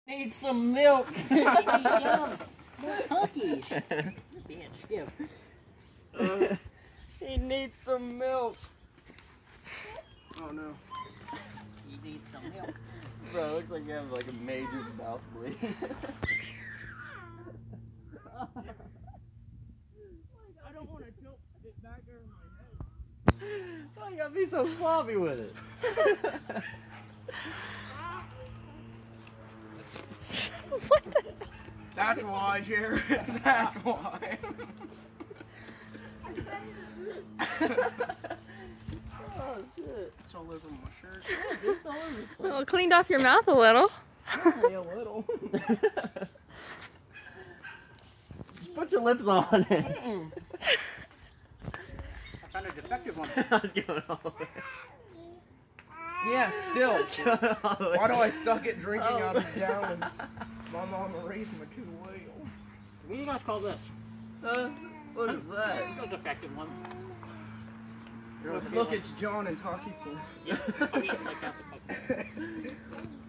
Need some milk. More cookies. Bitch, skip. He needs some milk. Oh no. You need some milk. Bro, it looks like you have like a major mouth bleed. I don't want to tilt it back over my head. Why you gotta be so sloppy with it? What the? That's why, Jared. That's why. Oh shit. It's all over my shirt. It's all over the place. Well, cleaned off your mouth a little. Only a little. Just put your lips on it. I found a defective one. I was going all the way. Yeah, still. All the way. Why do I suck at drinking Oh. out of gallons? My mama raised me too well. What do you guys call this? What is that? A defective one. Look, it's John and Taki. Yeah, I mean, like that.